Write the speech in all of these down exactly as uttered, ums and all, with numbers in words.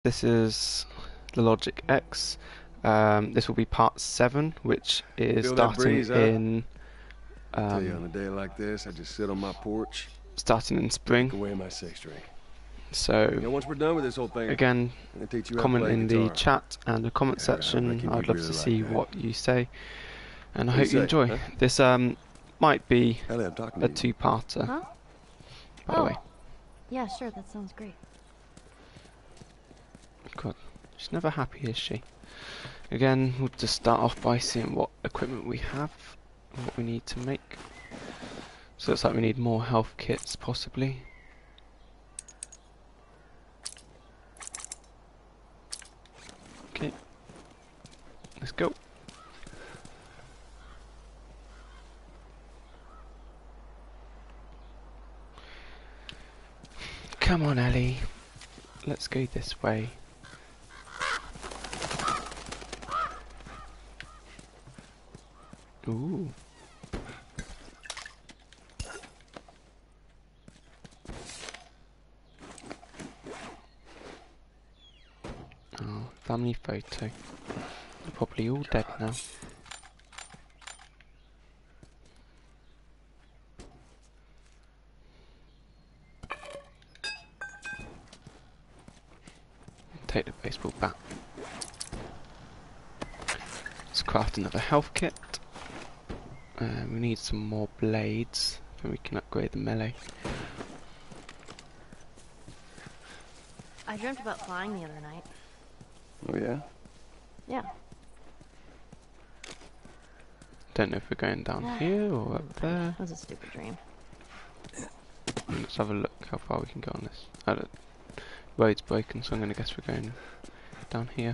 This is TheLogicX. Um, this will be part seven, which is Feel that starting breeze, huh? in I tell you, on um, a day like this, I just sit on my porch, starting in take spring. away my six string. So You know, once we're done with this whole thing, again, I'm gonna teach you how to comment play in the guitar. chat and the comment Yeah, I section. reckon I'd you'd love really to like see that. what you say, and I What do you hope you say, enjoy. huh? This um, might be Ellie, I'm talking a to you. two-parter, Huh? by the Oh, way. yeah, sure, that sounds great. God, she's never happy, is she? Again, we'll just start off by seeing what equipment we have and what we need to make. So it's like we need more health kits, possibly. Okay, let's go. Come on, Ellie. Let's go this way. Ooh. Oh, family photo. They're probably all dead now. Take the baseball bat. Let's craft another health kit. Uh, we need some more blades, then we can upgrade the melee. I dreamt about flying the other night. Oh, yeah? Yeah. Don't know if we're going down here or up there. That was a stupid dream. Let's have a look how far we can go on this. Oh, the road's broken, so I'm going to guess we're going down here.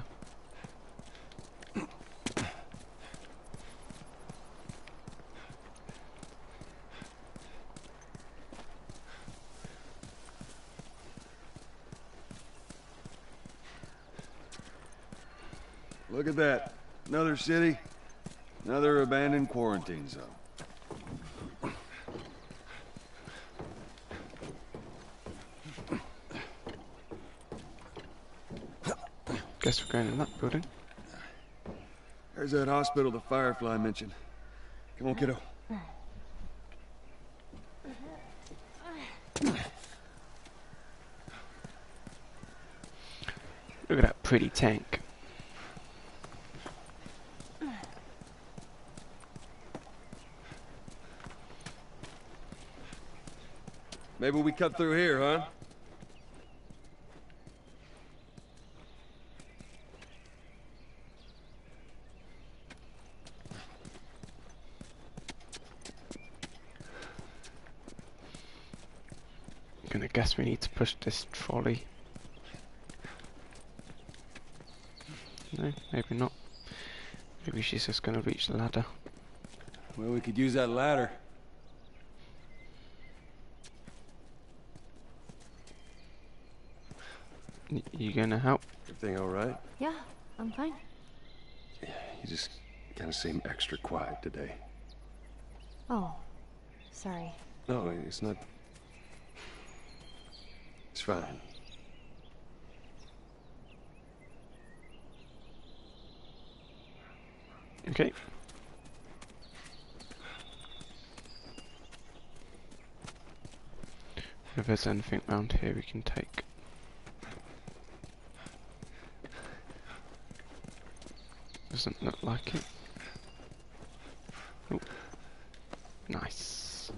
Look at that. Another city, another abandoned quarantine zone. Guess we're going in that building. There's that hospital the Firefly mentioned. Come on, kiddo. Look at that pretty tank. Maybe we cut through here, huh? I'm gonna guess we need to push this trolley. No, maybe not. Maybe she's just gonna reach the ladder. Well, we could use that ladder. Y you gonna help? Everything all right? Yeah, I'm fine. You just kind of seem extra quiet today. Oh, sorry. No, it's not. It's fine. Okay. If there's anything around here we can take. Doesn't look like it. Oh, nice.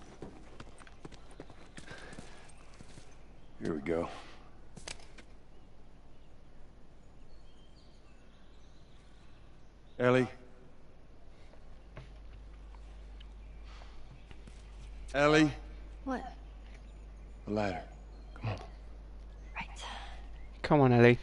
Here we go. Ellie? Ellie? What? The ladder. Come on. Right. Come on, Ellie.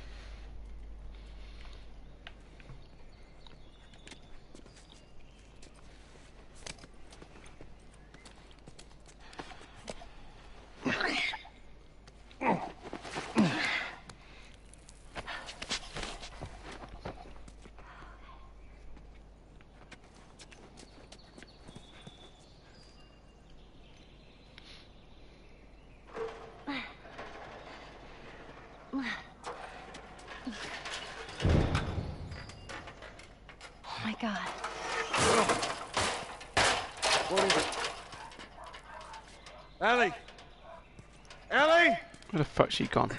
God. What is it? Ellie! Ellie! Where the fuck's she gone?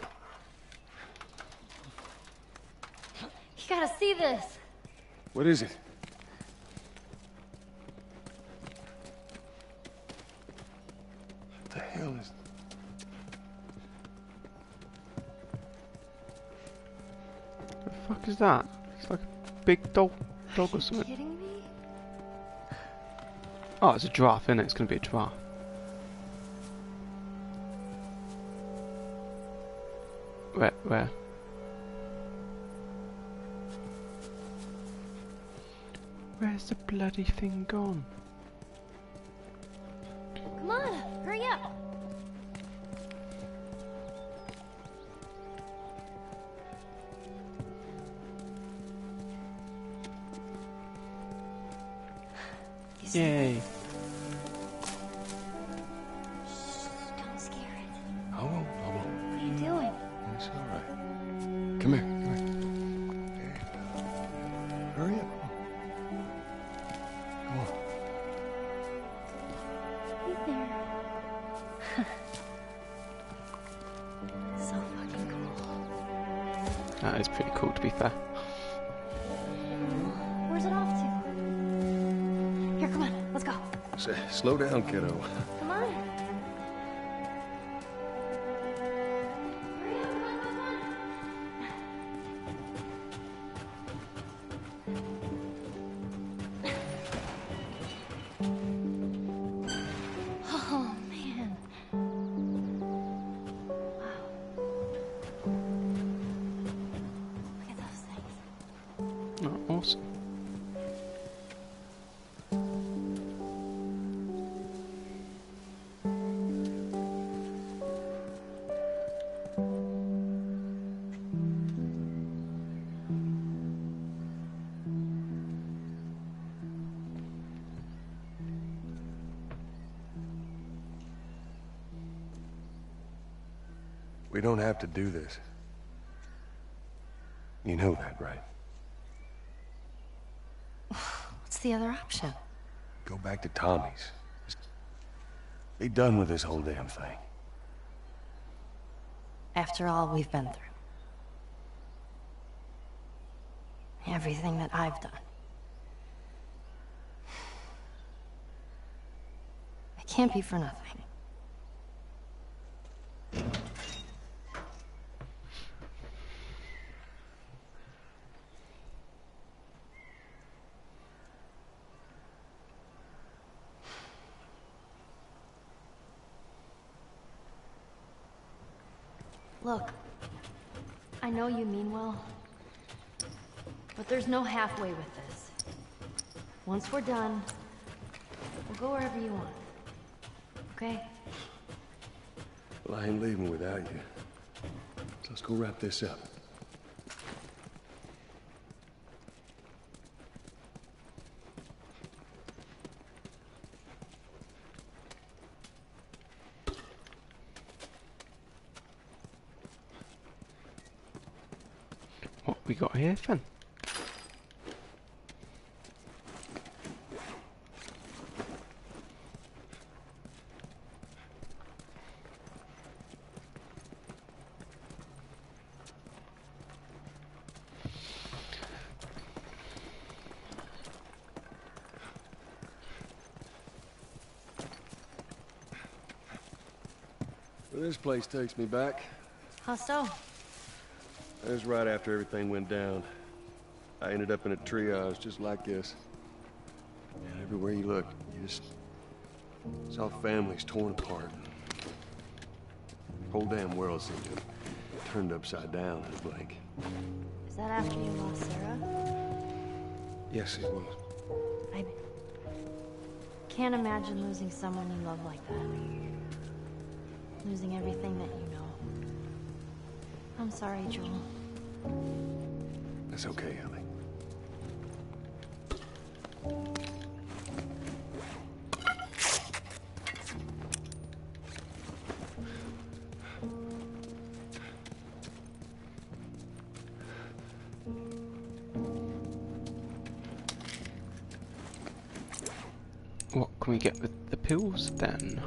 You gotta see this. What is it? What the hell is... The fuck is that? It's like a big dog, dog or Are you something. kidding me? Oh, it's a giraffe, isn't it? It's gonna be a giraffe. Where? Where? Where's the bloody thing gone? Come on, hurry up. You see Yay! this? Shh, don't scare it. I won't, I won't. What are you doing? It's all right. Come here, come here. There you go. Hurry up. Come on. Hey there. So fucking cool. That is pretty cool, to be fair. Where's it off to? Here, come on, let's go. S slow down, kiddo. Come on. Hurry up, come on, come on. Oh, man. Wow. Look at those things. Oh, awesome. We don't have to do this. You know that, right? What's the other option? Go back to Tommy's. Just be done with this whole damn thing. After all we've been through. Everything that I've done. It can't be for nothing. Look, I know you mean well, but there's no halfway with this. Once we're done, we'll go wherever you want. Okay? Well, I ain't leaving without you. So let's go wrap this up. What we got here, then? Well, this place takes me back. How so? That was right after everything went down. I ended up in a triage just like this. And everywhere you look, you just saw families torn apart. Whole damn world seemed to have turned upside down in a blink. Is that after you lost Sarah? Yes, it was. I can't imagine losing someone you love like that. Losing everything that you know. I'm sorry, Joel. That's okay, Ellie. can we get with the pills then?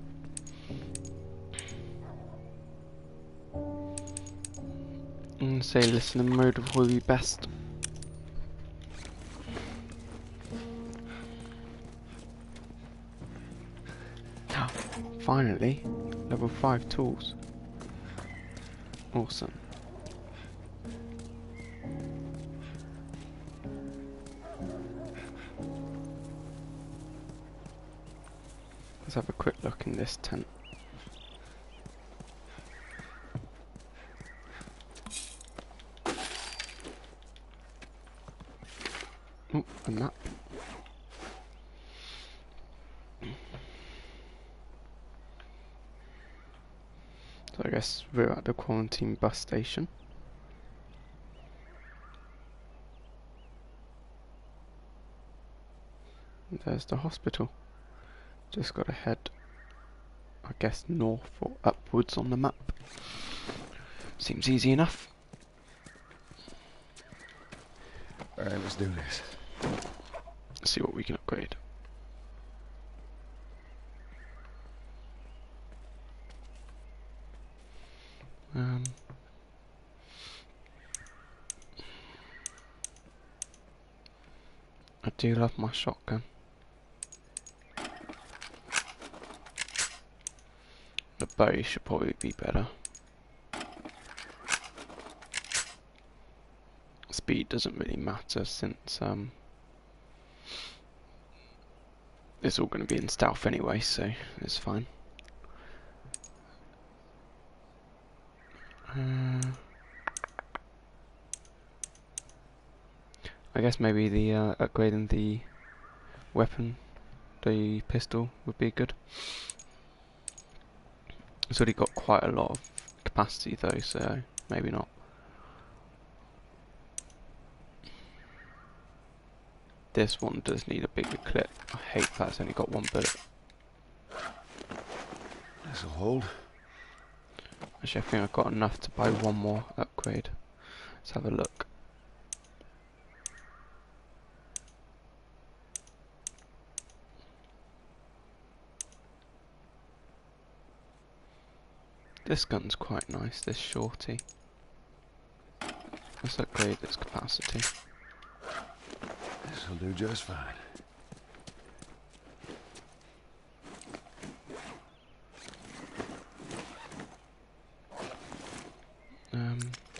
I'm gonna say listening mode would probably be best. Finally, level five tools. Awesome. Let's have a quick look in this tent. Oh, a map. So I guess we're at the quarantine bus station. And there's the hospital. Just gotta head, I guess, north or upwards on the map. Seems easy enough. Alright, let's do this. Let's see what we can upgrade. Um, I do love my shotgun. The bow should probably be better. Speed doesn't really matter since um, it's all going to be in stealth anyway, so it's fine. Uh, I guess maybe the uh, upgrading the weapon, the pistol, would be good. It's already got quite a lot of capacity though, so maybe not. This one does need a bigger clip. I hate that it's only got one bullet. This'll hold. Actually, I think I've got enough to buy one more upgrade. Let's have a look. This gun's quite nice, this shorty. Let's upgrade its capacity. This'll do just fine. Um,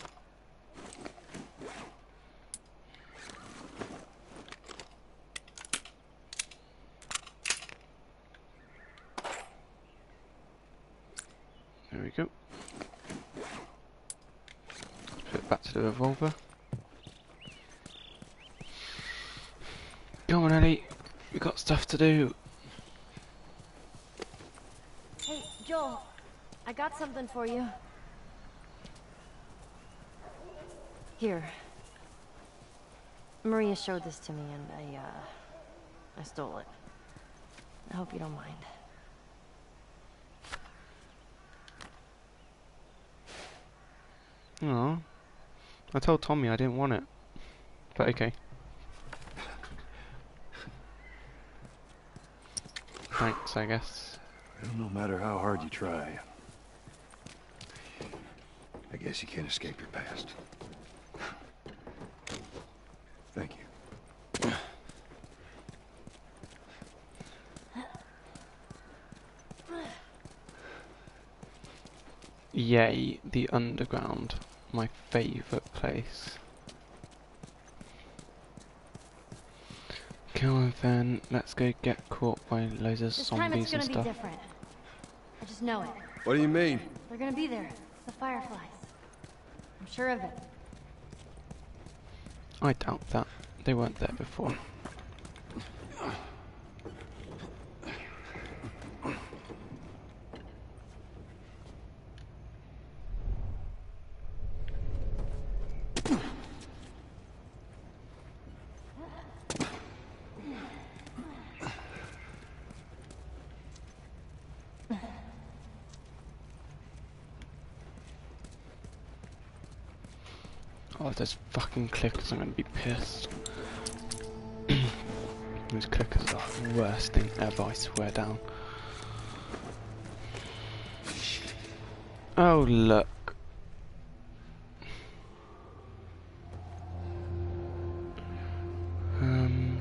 there we go. Let's put it back to the revolver. Come on, Ellie. We got stuff to do. Hey, Joel, I got something for you. Here. Maria showed this to me and I, uh, I stole it. I hope you don't mind. Oh, I told Tommy I didn't want it. But okay. Thanks, I guess. Well, no matter how hard you try, I guess you can't escape your past. Thank you. Yay, the underground. My favourite place. Come on then, let's go get caught by loads of This time zombies it's and gonna be stuff. different. I just know it. What do you mean? They're gonna be there. The Fireflies. I'm sure of it. I doubt that. They weren't there before. Oh, if there's fucking clickers, I'm gonna be pissed. These clickers are the worst thing ever, I swear down. Oh look. Um,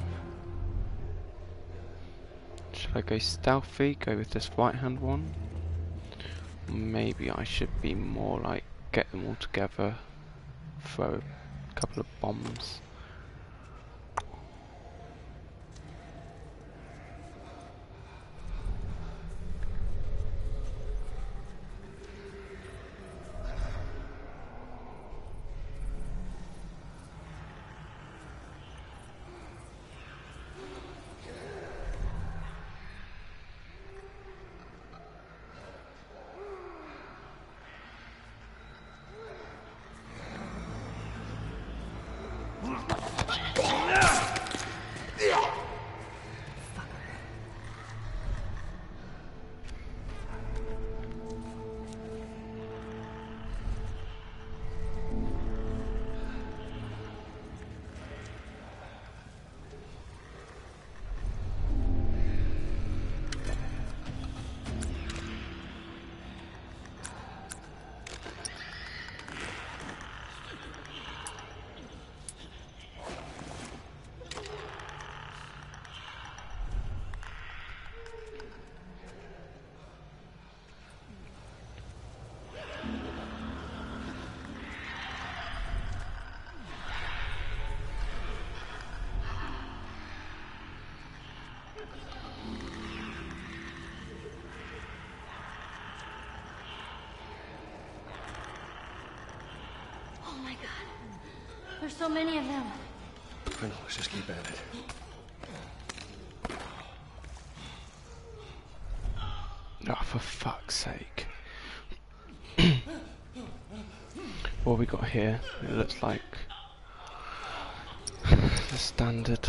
should I go stealthy, go with this right hand one? Maybe I should be more like get them all together, throw a couple of bombs. There's so many of them. I know, let's just keep at it. Oh, for fuck's sake. What we got here? It looks like the standard.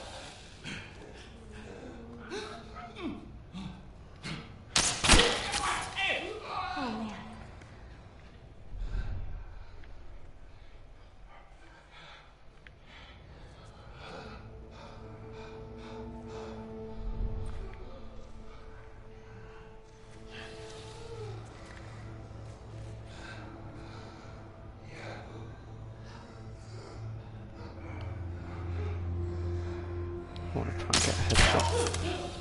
Oh man. I want to try and get a headshot.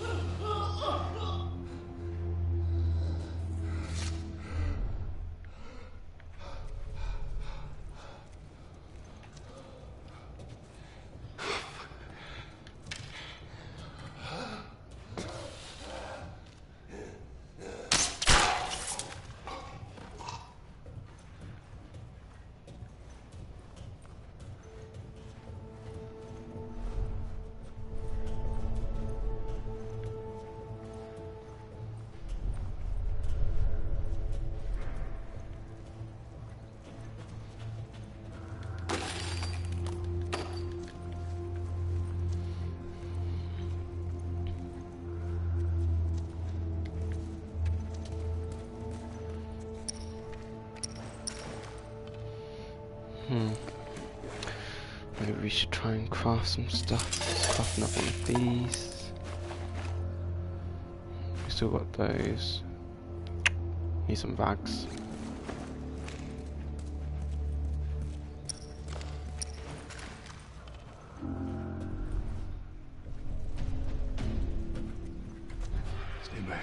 Hmm. Maybe we should try and craft some stuff. Let's craft another one of these. We still got those. Need some bags. Stay back.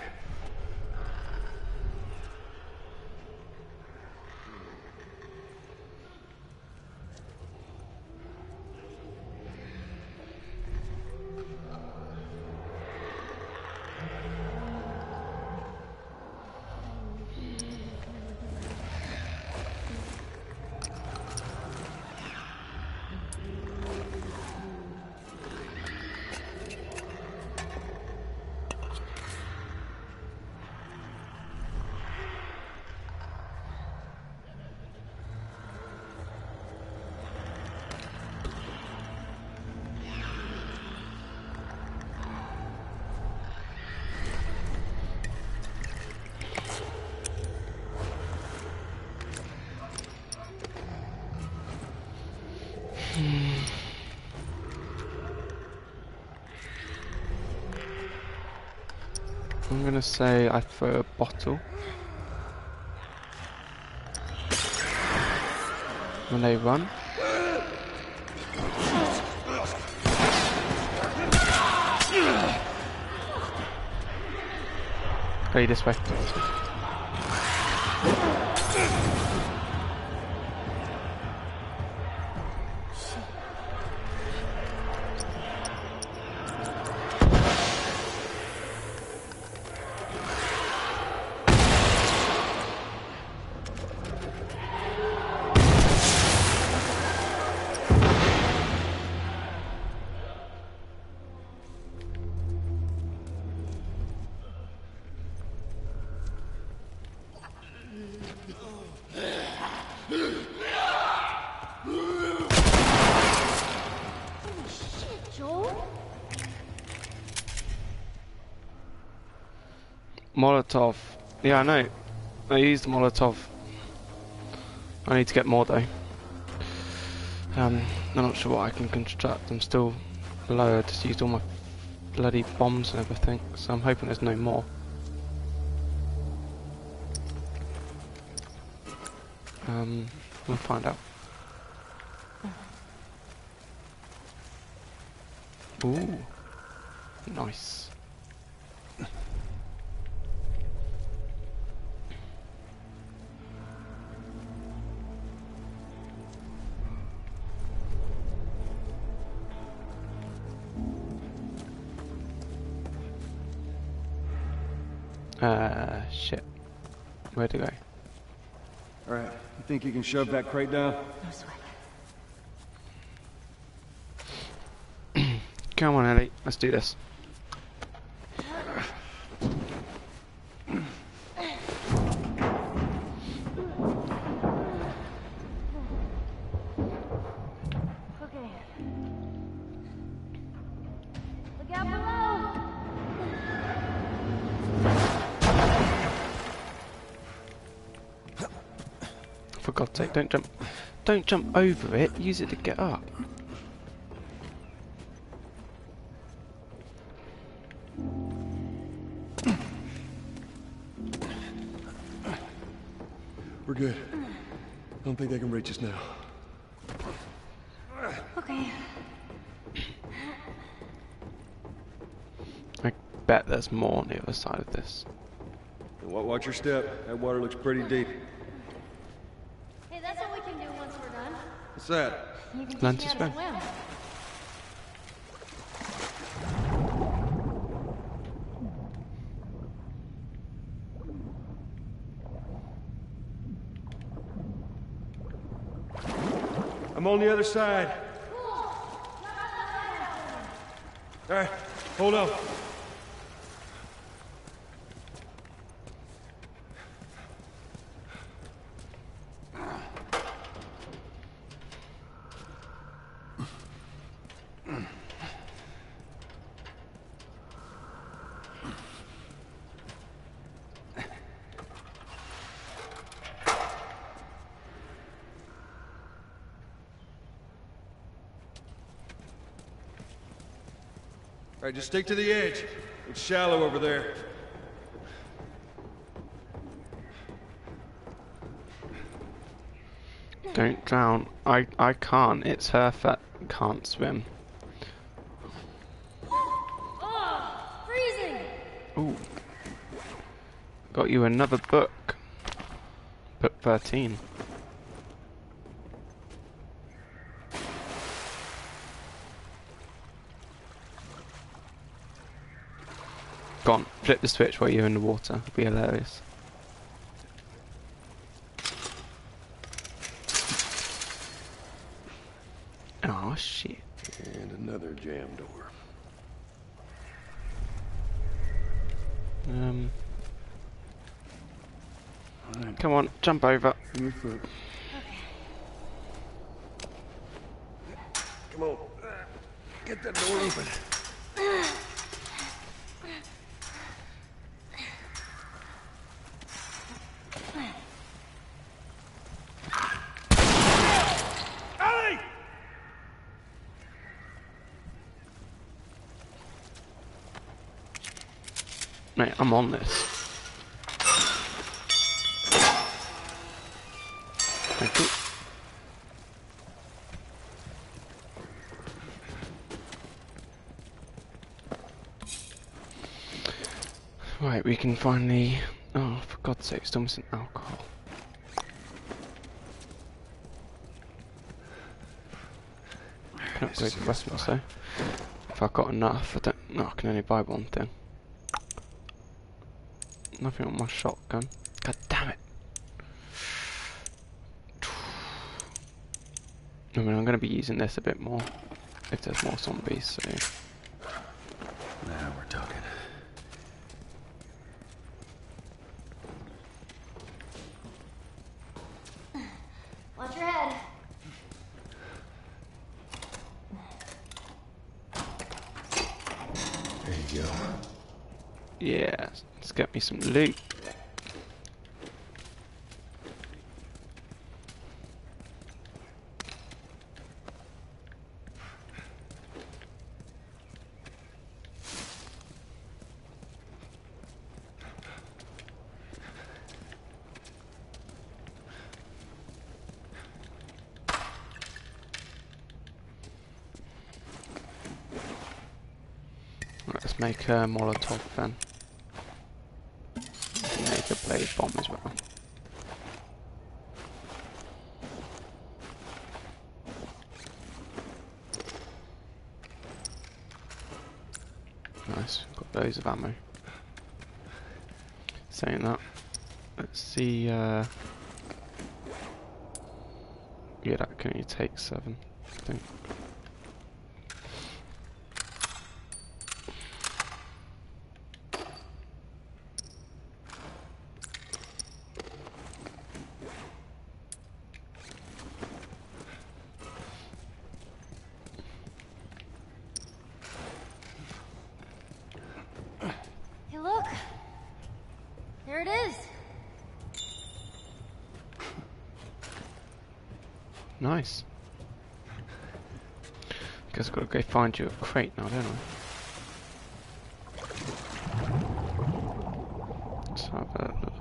I'm gonna say I throw a bottle. When they run. Go this way. Molotov. Yeah, I know. I used Molotov. I need to get more though. Um, I'm not sure what I can construct. I'm still below. I just used all my bloody bombs and everything, so I'm hoping there's no more. Um, we'll find out. Ooh, nice. Uh, shit. Where to go? Alright, you think you can shove that crate down? No sweat. Come on, Ellie. Let's do this. Okay. Look out below! For God's sake, don't jump. Don't jump over it. Use it to get up. We're good. Don't think they can reach us now. Okay. I bet there's more on the other side of this. Wa- Watch your step. That water looks pretty deep. Hey, that's what we can do once we're done. What's that? You can Learn teach to me how to swim. swim. I'm on the other side. Alright, hold on. All right, just stick to the edge. It's shallow over there. Don't drown. I I can't. It's her that can't swim. Oh, freezing! Ooh. Got you another book. Book thirteen. Go on, flip the switch while you're in the water. It'd be hilarious. Oh shit. And another jam door. Um. All right, Come on, jump over. give me a foot. Come on. Get that door open. Ellie! Mate, I'm on this. Thank you. Right, we can finally... Oh, for God's sake, still missing alcohol. Can upgrade the weapons though. If I've got enough, I don't... No, I can only buy one thing. Nothing on my shotgun. God damn it! I mean, I'm going to be using this a bit more if there's more zombies, so... Now we're talking. Watch your head. There you go. Yeah, let's get me some loot. Let's make a Molotov then. Make a blade bomb as well. Nice, got loads of ammo. Saying that, let's see. Uh, yeah, that can only take seven, I think. Hey, look. There it is. Nice. Guess I've got to go find you a crate now, don't I? Let's have a look.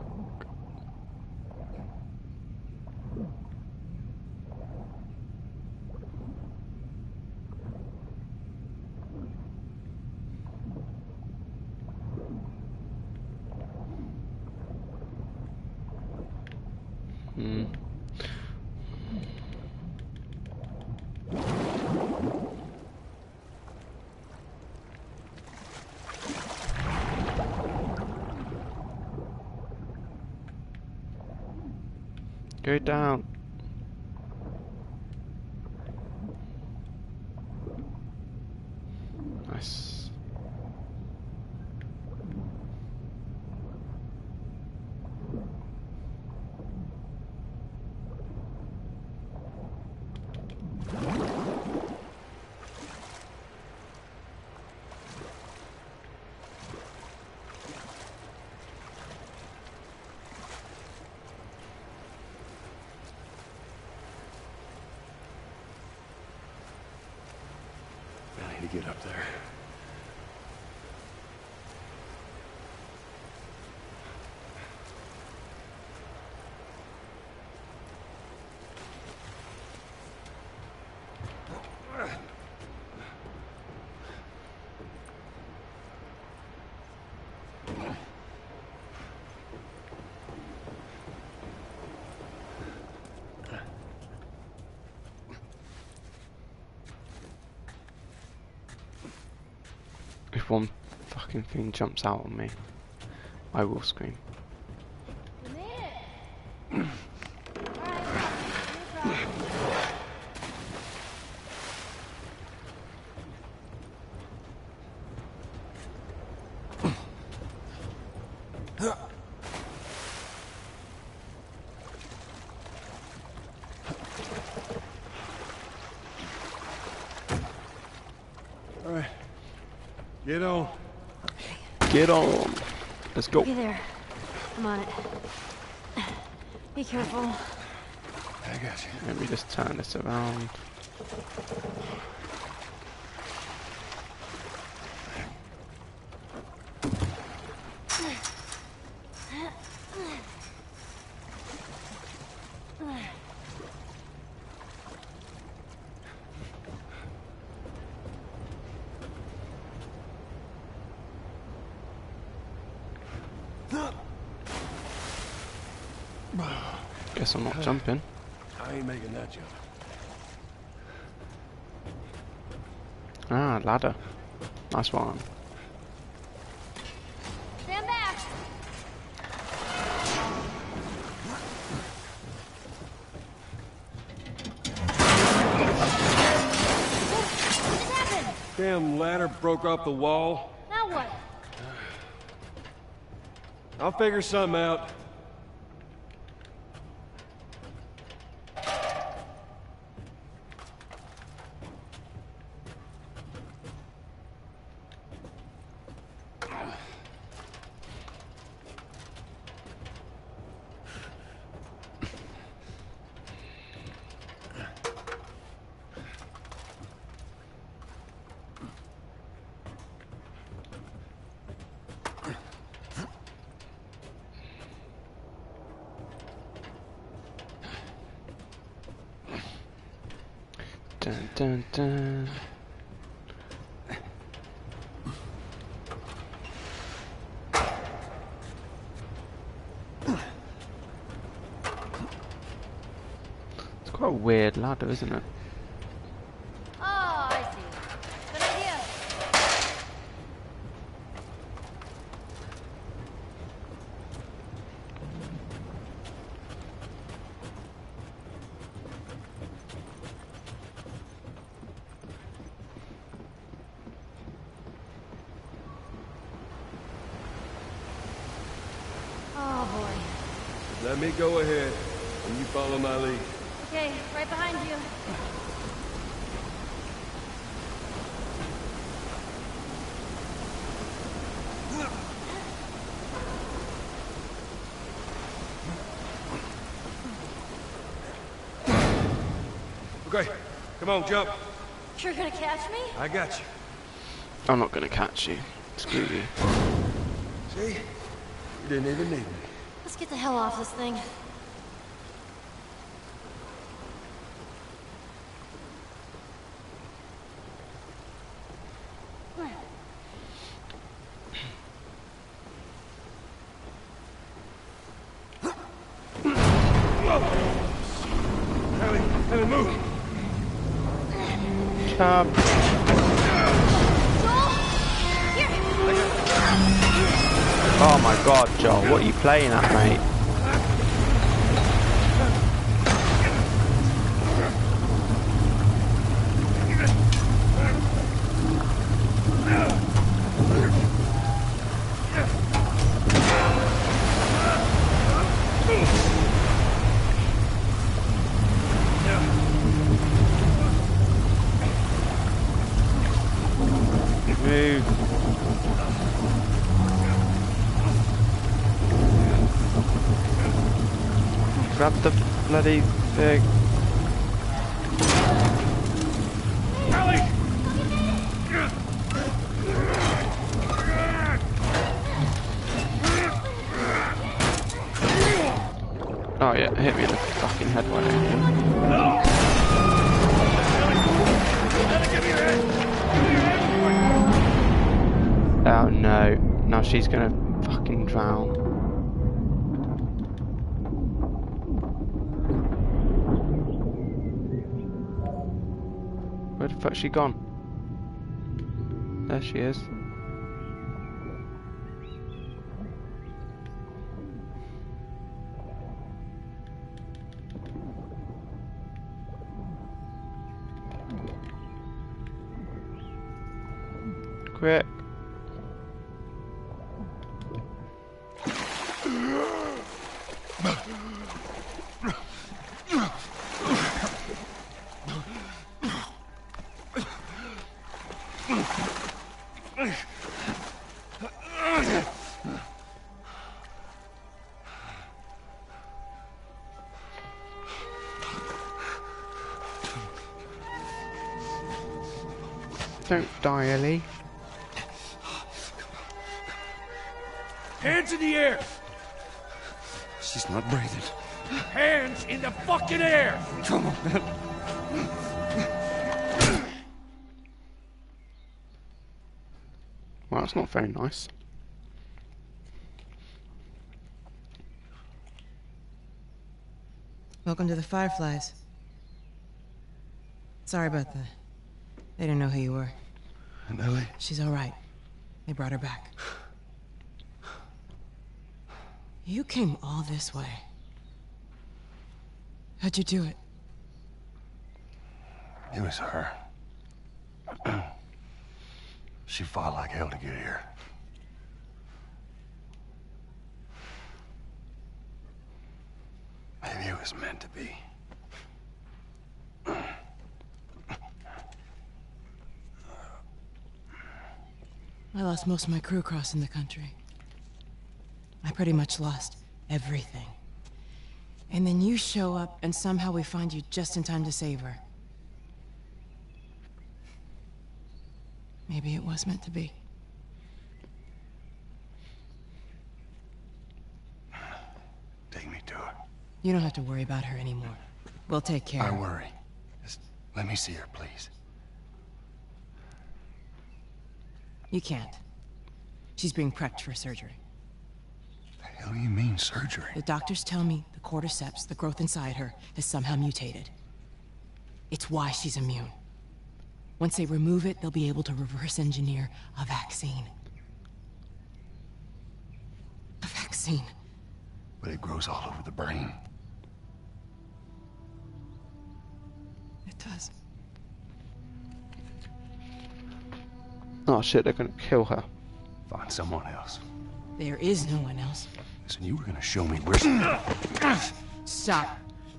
Hmm. Go down. Nice. I need to get up there. If one fucking thing jumps out on me, I will scream. We made it. All right, no problem. All right. Get on. Get on. Let's go. Okay, there. I'm on it. Be careful. I got you. Let me just turn this around. Guess I'm not jumping. I ain't making that jump. Ah, ladder. Nice one. Stand back! What just happened? Damn ladder broke off the wall. Now what? I'll figure something out. Dun dun dun. It's quite a weird ladder, isn't it? Oh, I see. Good idea. Oh boy. Let me go ahead, and you follow my lead. Okay, right behind you. Okay, come on, jump. You're gonna catch me? I got you. I'm not gonna catch you. Screw you. See? You didn't even need me. Let's get the hell off this thing. Ellie, Ellie, move. Chub. Oh my god, Joel, what are you playing at, mate? Move. Grab the bloody thing. Oh yeah, hit me in the fucking head, why don't you? Oh no, now she's gonna fucking drown. Where the fuck's she gone? There she is. Quick. Don't die, Ellie. Hands in the air! She's not breathing. Hands in the fucking air! Come on, man. Well, that's not very nice. Welcome to the Fireflies. Sorry about that. They didn't know who you were. And Ellie? She's all right. They brought her back. You came all this way. How'd you do it? It was her. She fought like hell to get here. Maybe it was meant to be. I lost most of my crew crossing the country. I pretty much lost everything. And then you show up, and somehow we find you just in time to save her. Maybe it was meant to be. Take me to her. You don't have to worry about her anymore. We'll take care I of her. worry. Just let me see her, please. You can't. She's being prepped for surgery. The hell do you mean, surgery? The doctors tell me the cordyceps, the growth inside her, has somehow mutated. It's why she's immune. Once they remove it, they'll be able to reverse engineer a vaccine. A vaccine. But it grows all over the brain. It does. Oh shit, they're gonna kill her. Find someone else. There is no one else. Listen, you were gonna show me where she... Stop.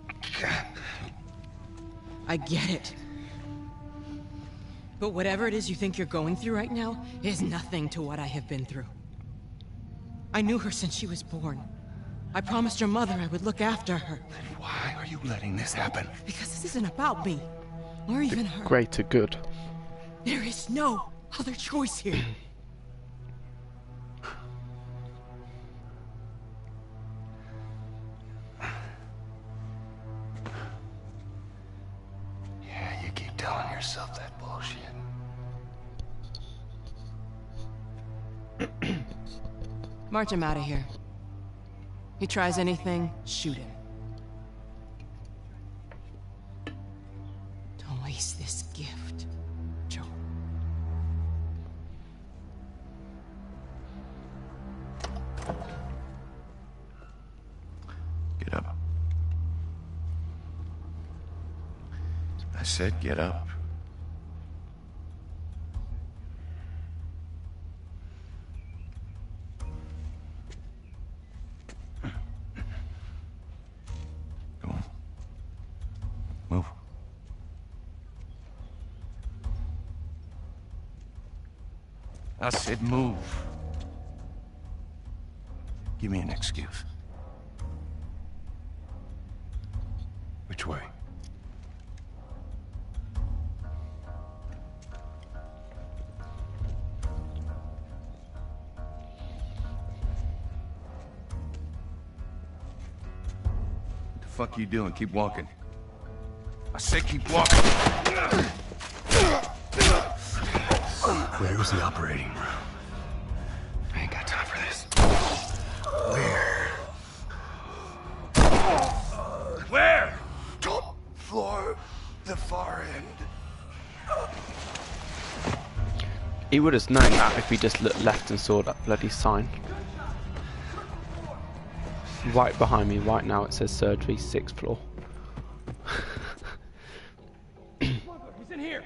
I get it. But whatever it is you think you're going through right now is nothing to what I have been through. I knew her since she was born. I promised her mother I would look after her. Then why are you letting this happen? Because this isn't about me, or even her. Greater good. There is no other choice here. Yeah, you keep telling yourself that bullshit. March him out of here. He tries anything, shoot him. Don't waste this gift, Joe. Get up. I said get up. Go on. Move. I said move. Give me an excuse. Which way? What the fuck you doing? Keep walking. I said keep walking. Where was the operating room? I ain't got time for this. Where? Where? Top floor, the far end. He would have known that if he just looked left and saw that bloody sign. Right behind me, right now, it says surgery, sixth floor. He's in here.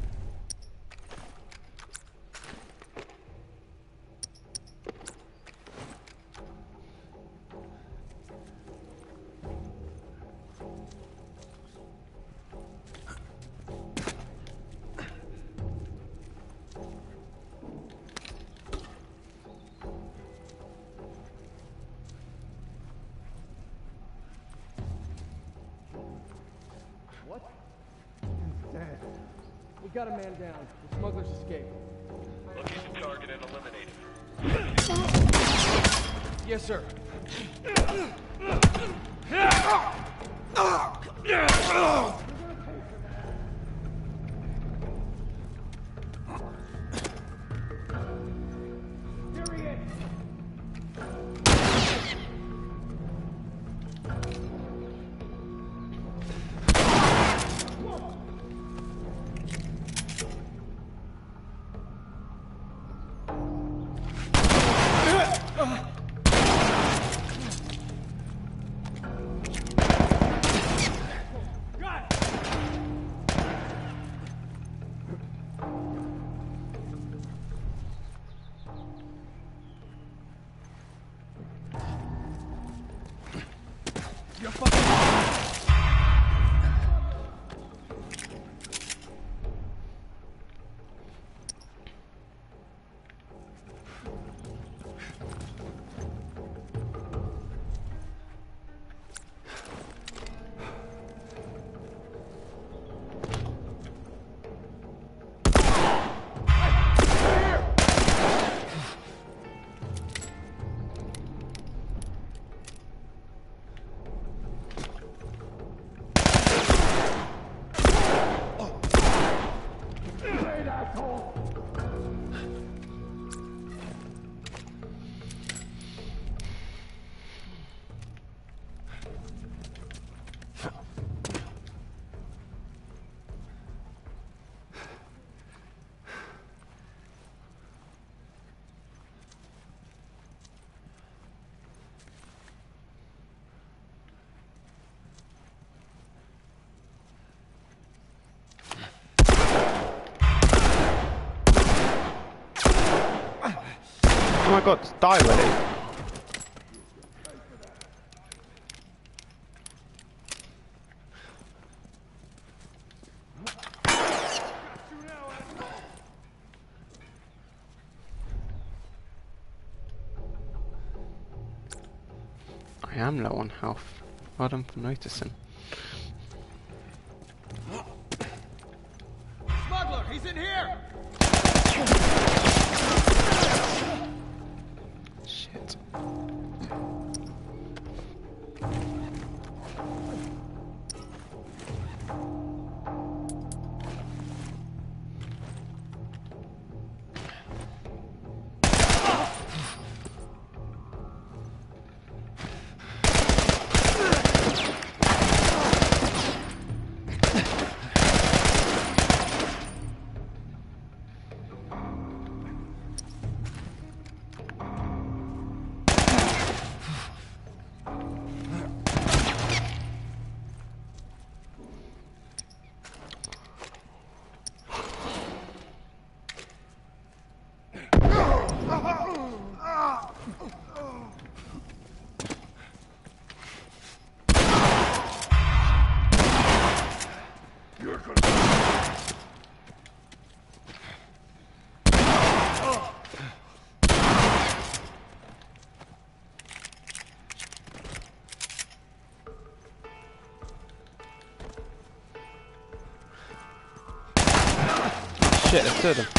We got a man down. The smugglers escaped. Locate the target and eliminate it. Yes, sir. Here he is. asshole! Oh my god, just die already. I am low on health. Well done for noticing. Smuggler, he's in here! Shit. Shit, there's two of them.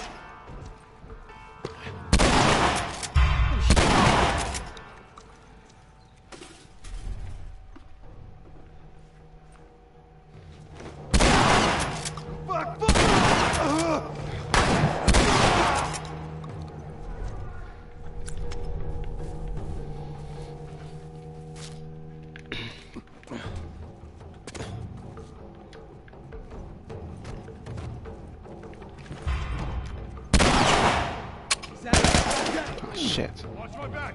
Oh, shit. Watch my back!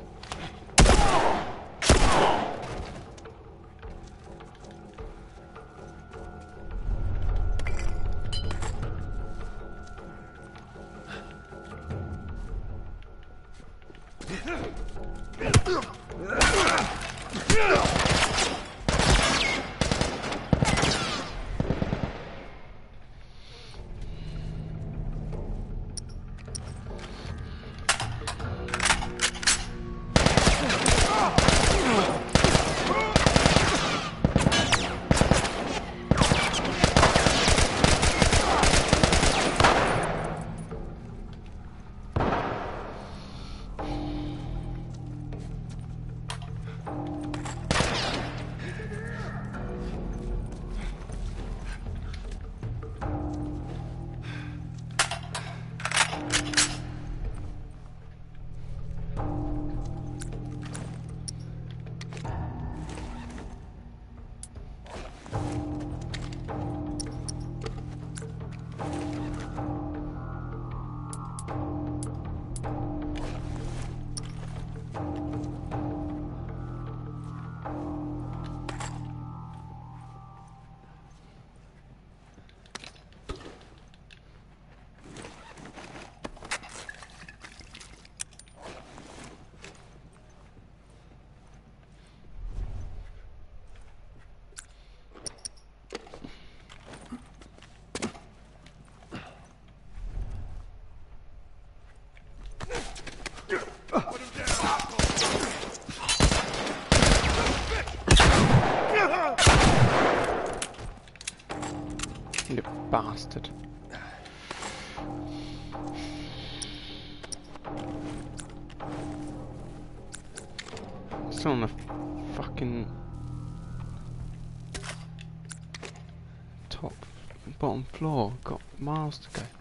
You bastard. Still on the fucking top bottom floor. Got miles to go.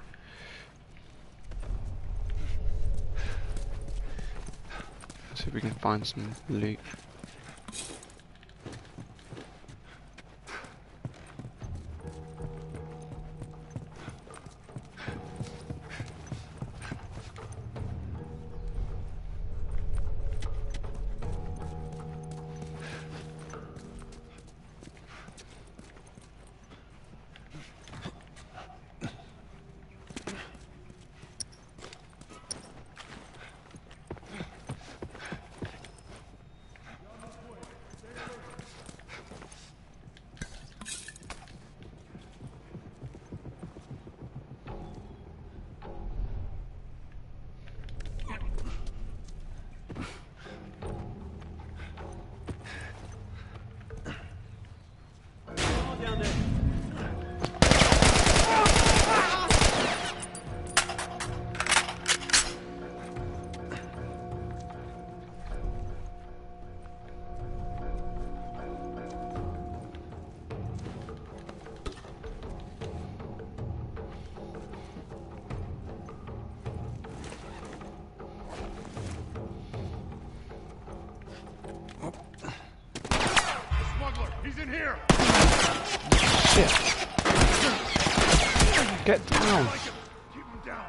See if we can find some loot. He's in here! Shit! Get down! Keep him down!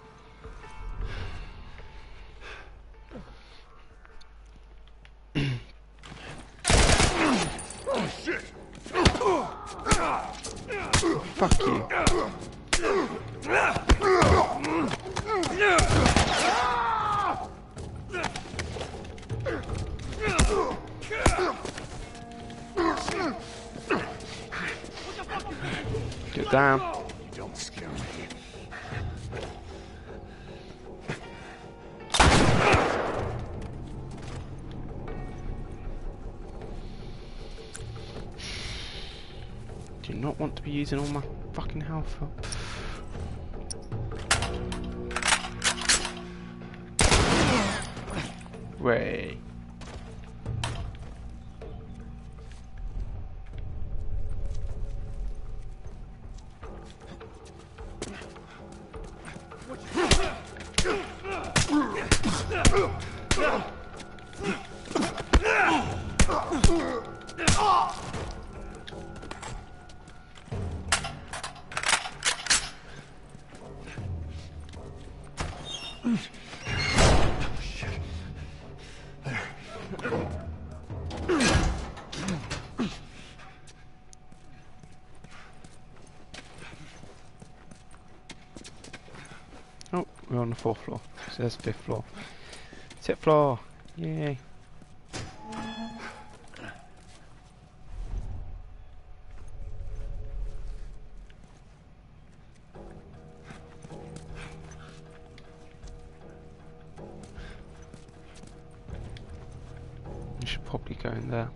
Oh shit! Fuck you! Get down! Don't scare me. Do not want to be using all my fucking health up. Way. Oh, we're on the fourth floor. So there's the fifth floor. Tip floor! Yay! We should probably go in there.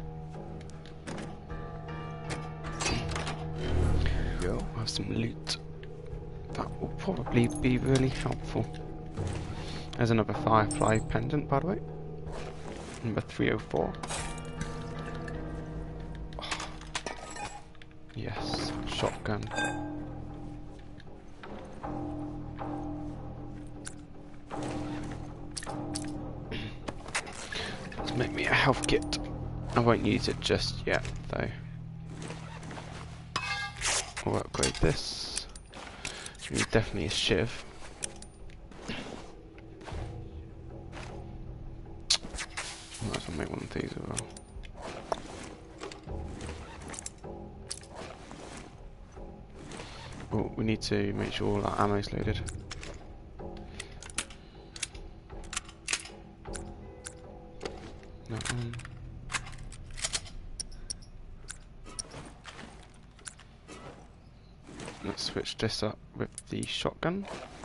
Go. We'll have some loot. That will probably be really helpful. There's another Firefly pendant, by the way. Number three oh four. Oh. Yes, shotgun. Let's make me a health kit. I won't use it just yet, though. I'll upgrade this. Need definitely a shiv. Might as well make one of these as well. Oh, we need to make sure all our ammo's loaded. That one. Let's switch this up with the shotgun.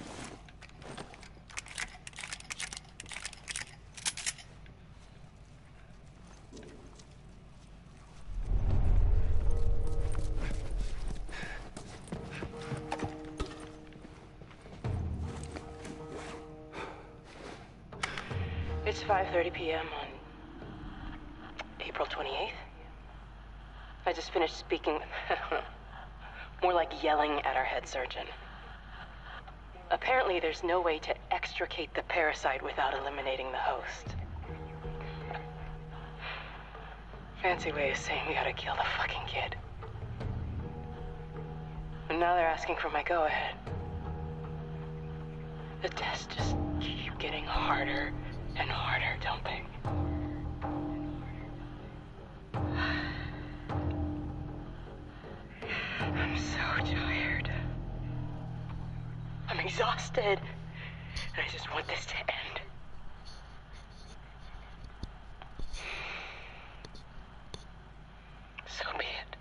It's five thirty p m on April twenty-eighth. I just finished speaking with More like yelling at our head surgeon. Apparently, there's no way to extricate the parasite without eliminating the host. Fancy way of saying we gotta kill the fucking kid. And now they're asking for my go-ahead. The tests just keep getting harder and harder, don't they? I'm so tired. I'm exhausted. And I just want this to end. So be it.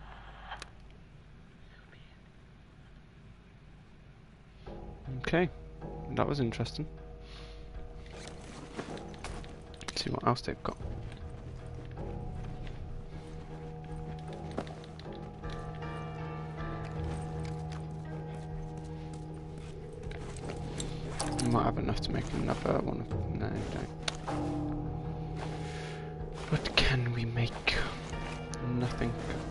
Okay, that was interesting. Let's see what else they've got. We might have enough to make another one of them. No, we don't. What can we make? Nothing.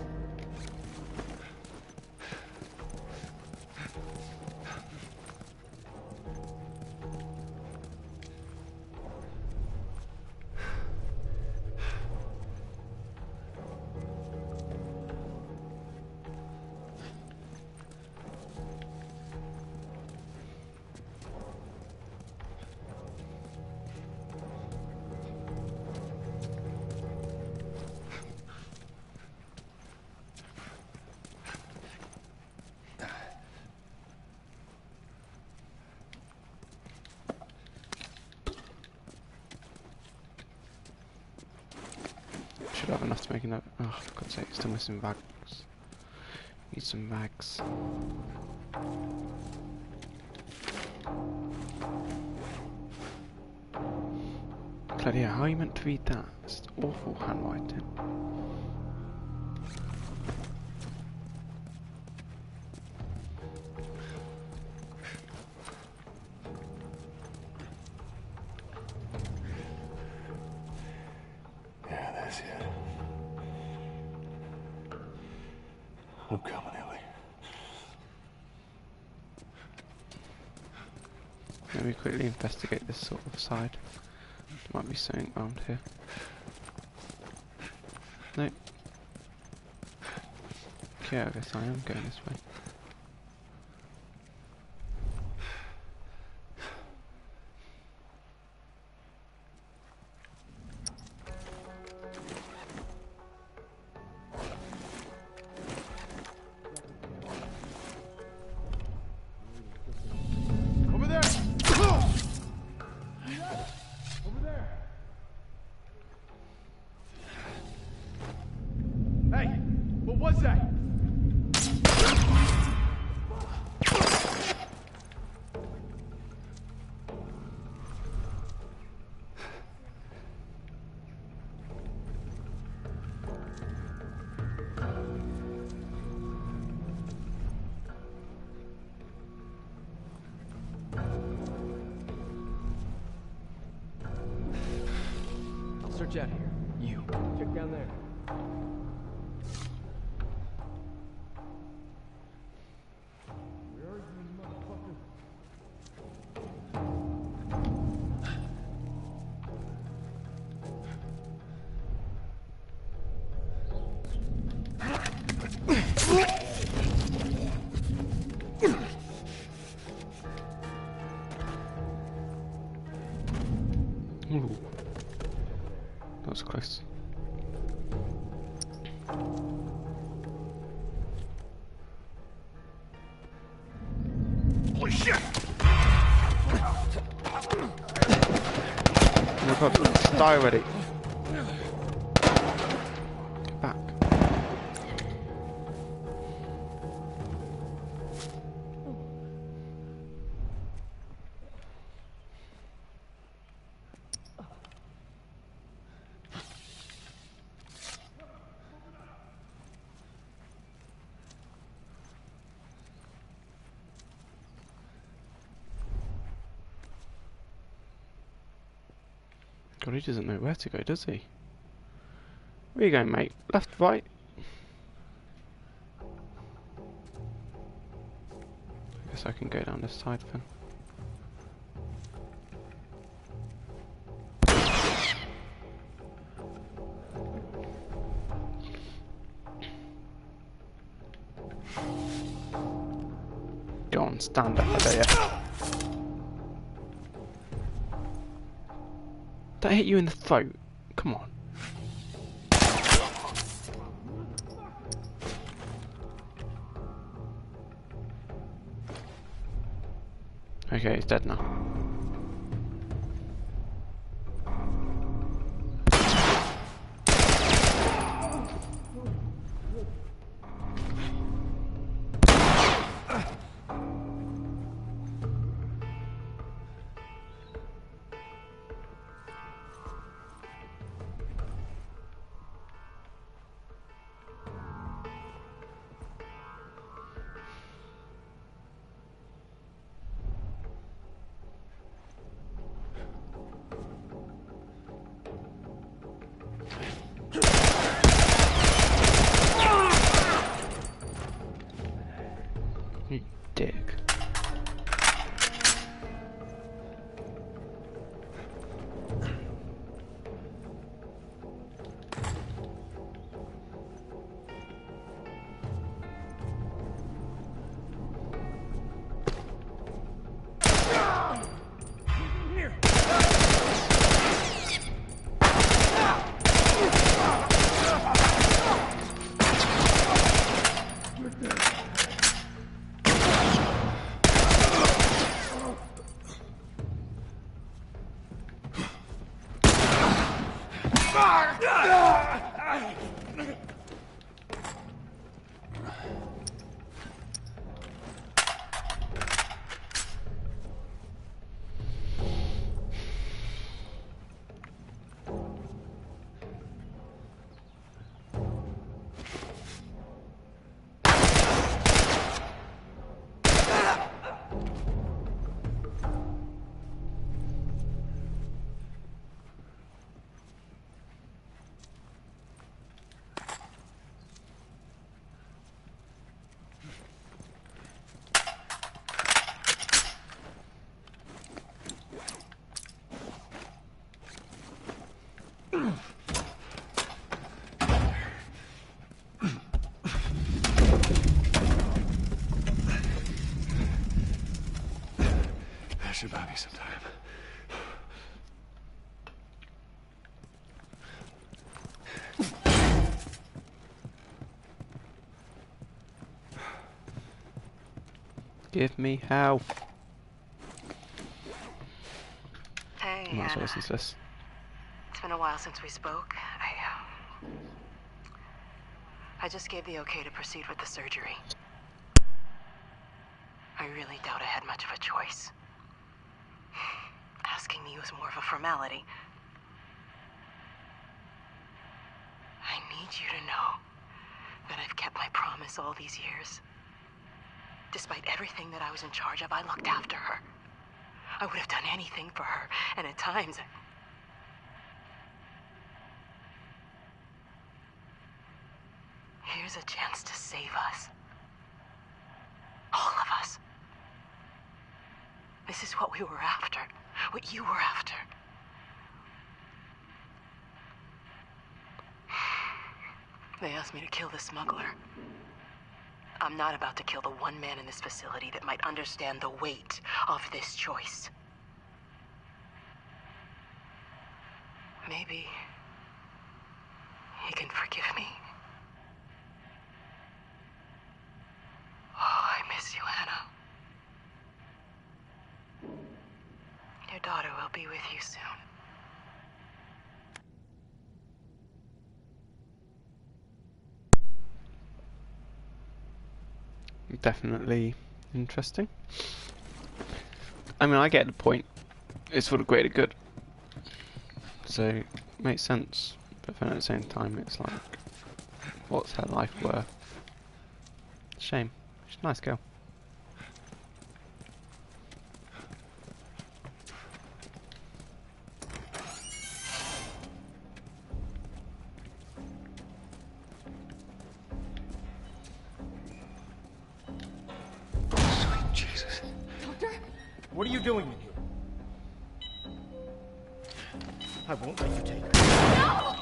Should have enough to make another. Oh, for God's sake, still missing bags. Need some bags. Bloody hell, how are you meant to read that? It's awful handwriting. Yeah, that's it. I'm coming, Ellie. Let me quickly investigate this sort of side. There might be something around here. Nope. Okay, I guess I am going this way. Over there! Over there! Hey! What was that? I'll search out here. You. Check down there. Where are you, motherfucker? Ooh. That was close. Holy shit! Oh my God, let's die already. Get back. God, he doesn't know where to go, does he? Where are you going, mate? Left, right? Guess I can go down this side then. Go on, stand up, I dare you. Did I hit you in the throat? Come on. Okay, he's dead now. You dick. That should buy me some time. Give me help. Hey, I might as well Anna. listen to this. It's been a while since we spoke. I, uh, I just gave the okay to proceed with the surgery. I really doubt I had much of a choice. Asking me was more of a formality. I need you to know that I've kept my promise all these years. Despite everything that I was in charge of, I looked after her. I would have done anything for her, and at times... I... Here's a chance to save us. All of us. This is what we were after. What you were after. They asked me to kill the smuggler. I'm not about to kill the one man in this facility that might understand the weight of this choice. Maybe he can forgive me. Oh, I miss you, Anna. Your daughter will be with you soon. Definitely interesting. I mean, I get the point. It's for the greater good. So, it makes sense. But then at the same time, it's like, what's her life worth? Shame. She's a nice girl. Sweet Jesus. Doctor? What are you doing in here? I won't let you take her. No!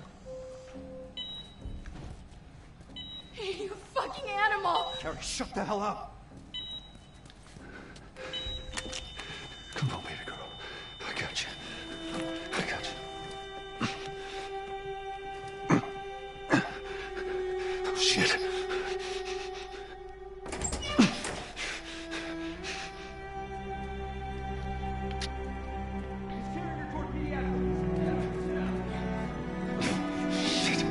You fucking animal! Carrie, shut the hell up! Come on, baby girl. I got you. I got you. Oh, shit. Shit.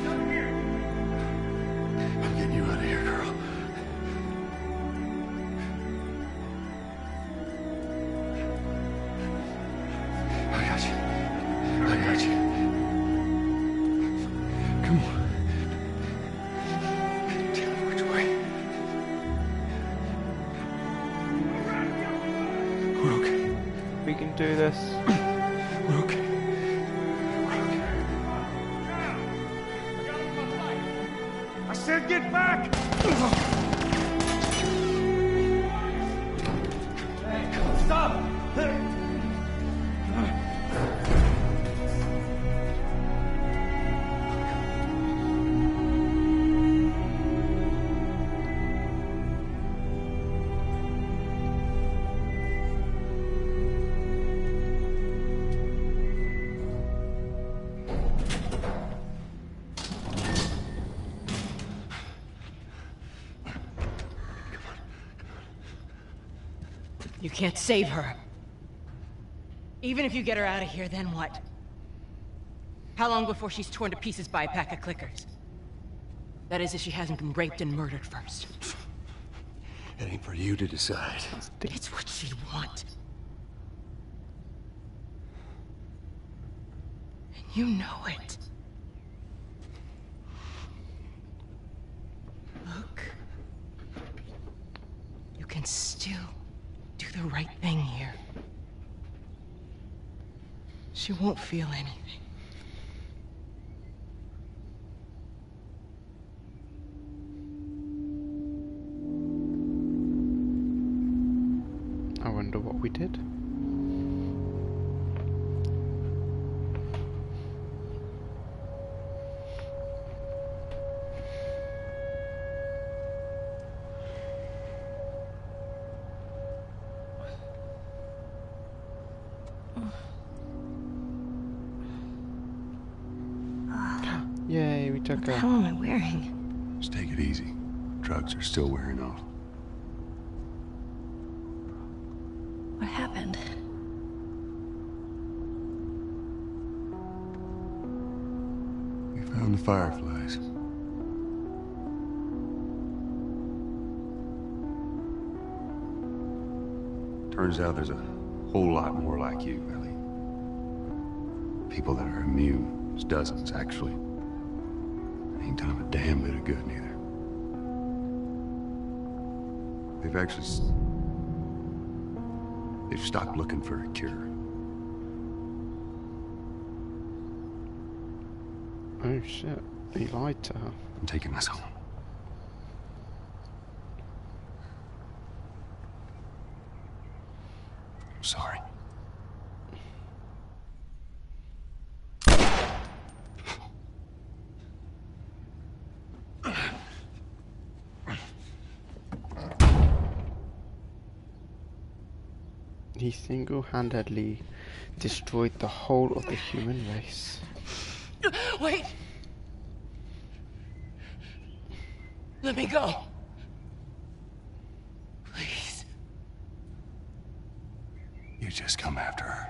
I'm getting you out of here, girl. I got you. I got you. Come on. Tell me which way. We're okay. We can do this. We're okay. We're okay. I said get back! Hey, stop! You can't save her. Even if you get her out of here, then what? How long before she's torn to pieces by a pack of clickers? That is, if she hasn't been raped and murdered first. It ain't for you to decide. It's what she'd want. And you know it. Look. You can still do the right thing here. She won't feel anything. I wonder what we did. Yay, we took What the her. hell am I wearing? Just take it easy. Drugs are still wearing off. What happened? We found the fireflies. Turns out there's a whole lot more like you, Ellie. People that are immune. There's dozens, actually. Ain't done 'em a damn bit of good, neither. They've actually... s- They've stopped looking for a cure. Oh shit, he lied to her. I'm taking us home. I'm sorry. He single-handedly destroyed the whole of the human race. Wait! Let me go. Please. You just come after her.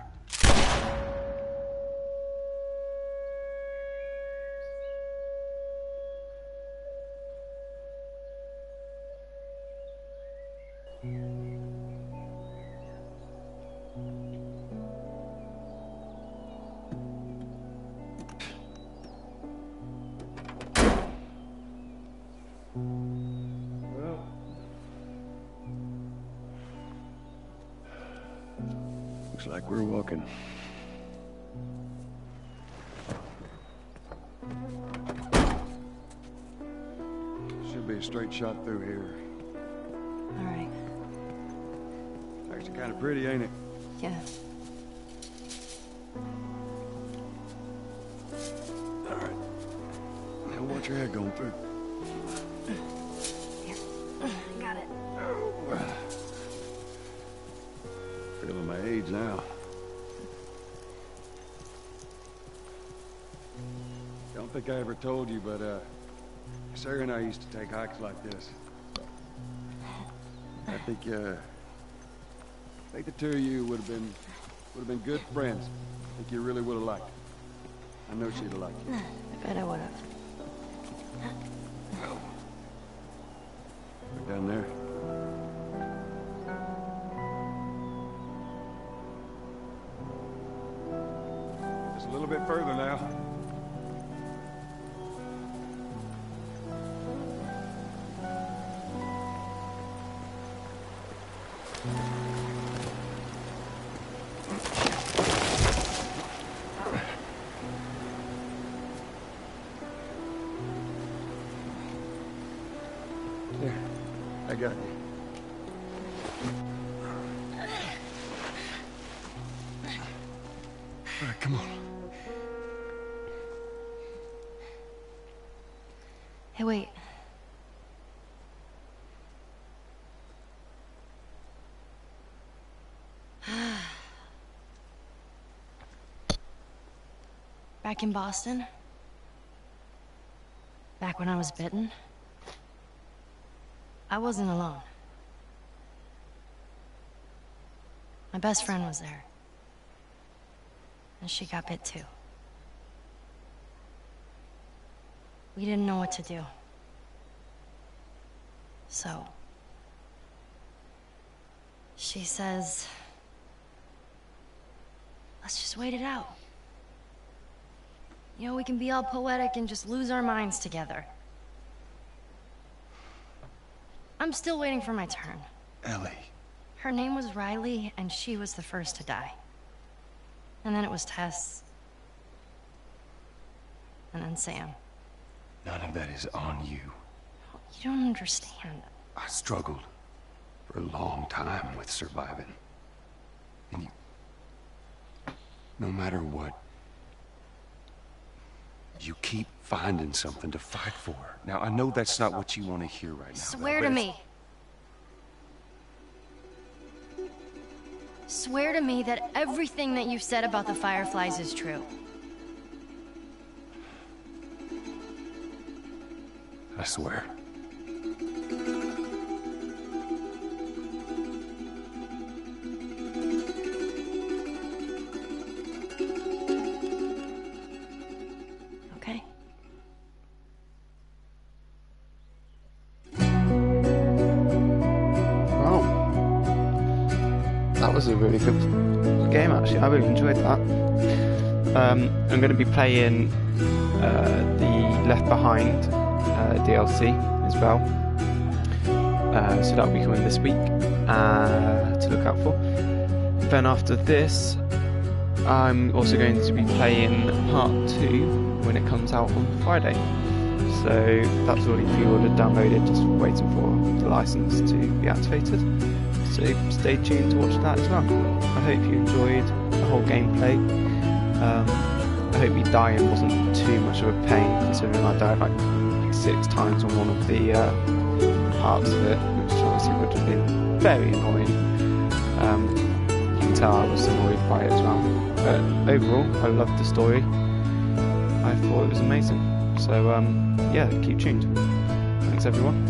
Looks like we're walking. Should be a straight shot through here. All right. actually kind of pretty, ain't it? Yeah. All right. Now watch your head going through. Here. Got it. Feeling my age now. Don't think I ever told you, but uh, Sarah and I used to take hikes like this. I think, uh, I think the two of you would have been, would have been good friends. I think you really would have liked it. I know she'd have liked you. I bet I would have. Look down there. Just a little bit further now. There, I got you. All right, come on. Hey, wait. Back in Boston, back when I was bitten, I wasn't alone. My best friend was there, and she got bit too. We didn't know what to do. So, she says, let's just wait it out. You know, we can be all poetic and just lose our minds together. I'm still waiting for my turn. Ellie. Her name was Riley, and she was the first to die. And then it was Tess. And then Sam. None of that is on you. You don't understand. I struggled for a long time with surviving. And you... No matter what, you keep finding something to fight for. Now, I know that's not what you want to hear right now. Swear though, to but me. Swear to me that everything that you've said about the Fireflies is true. I swear. Okay? Wow. That was a really good game, actually. I really enjoyed that. Um, I'm going to be playing uh, the Left Behind uh, D L C as well. Uh, so that'll be coming this week uh, to look out for. Then after this, I'm also going to be playing part two when it comes out on Friday. So that's already pre-ordered, downloaded, just waiting for the license to be activated. So stay tuned to watch that as well. I hope you enjoyed the whole gameplay. Um, I hope me dying wasn't too much of a pain, considering I died like six times on one of the uh, parts of it, which obviously would have been very annoying. Um, you can tell I was annoyed by it as well. But overall, I loved the story. I thought it was amazing. So um, yeah, keep tuned. Thanks everyone.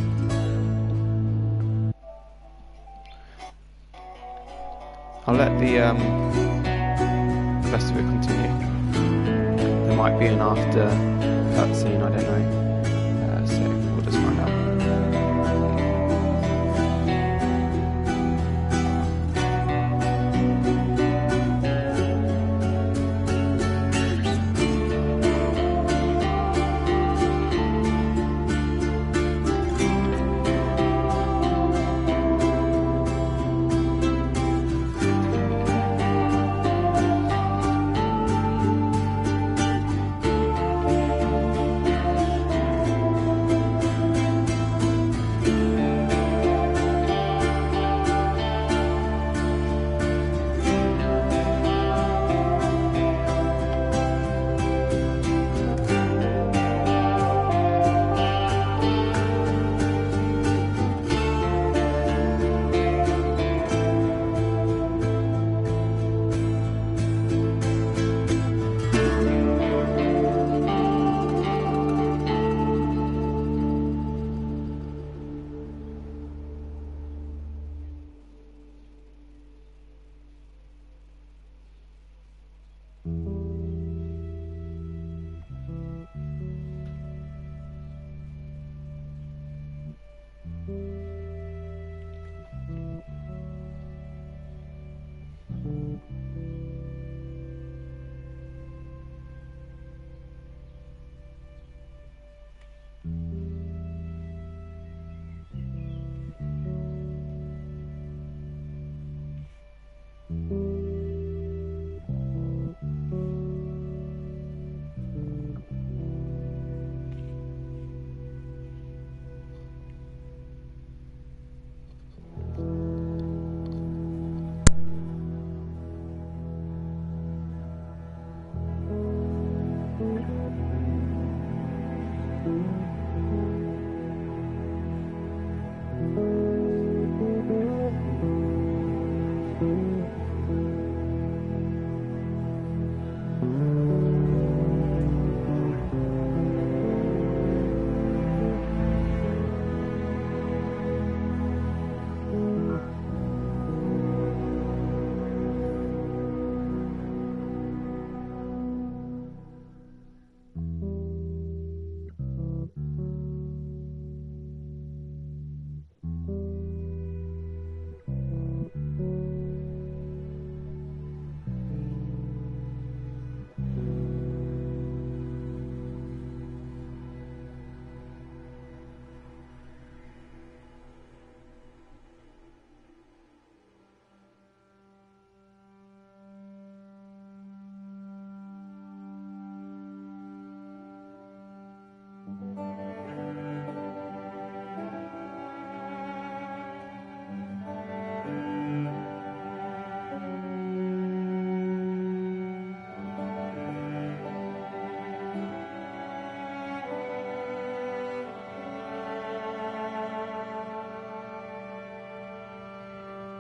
I'll let the um, rest of it continue. There might be an after cutscene, I don't know. Uh, so we'll just find out.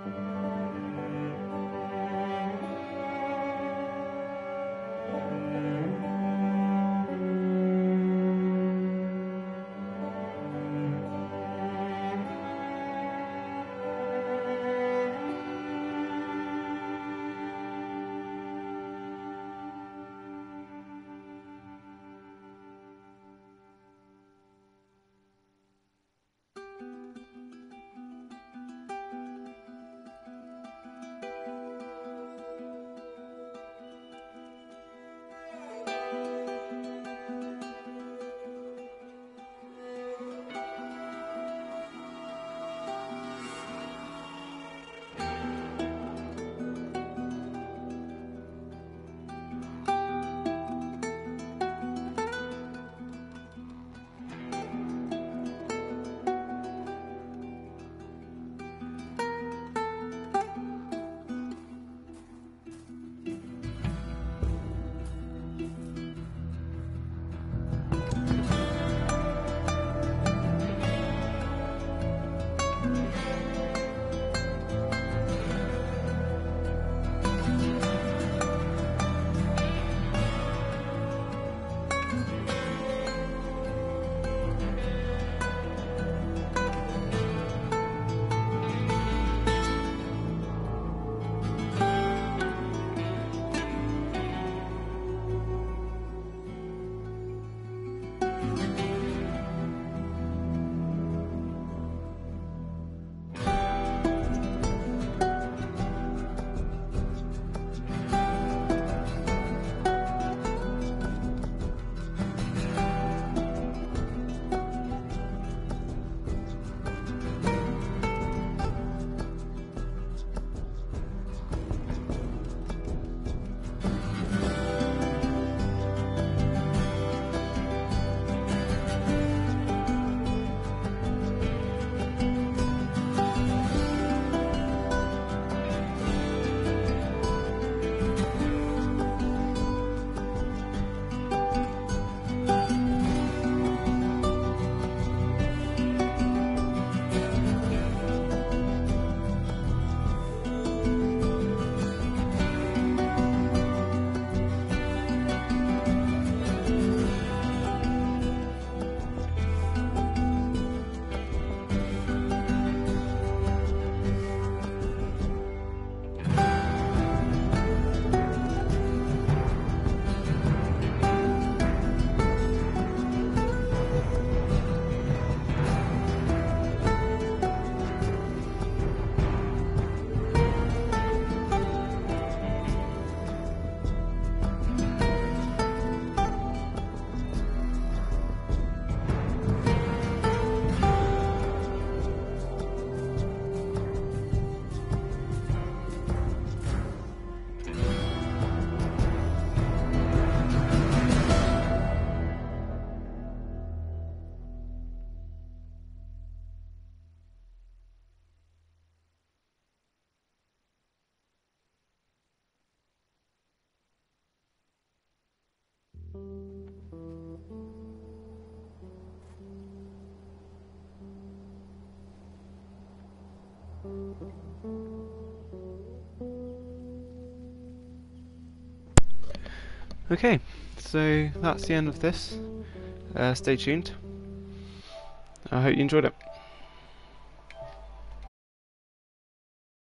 Okay, so that's the end of this. Uh, stay tuned. I hope you enjoyed it.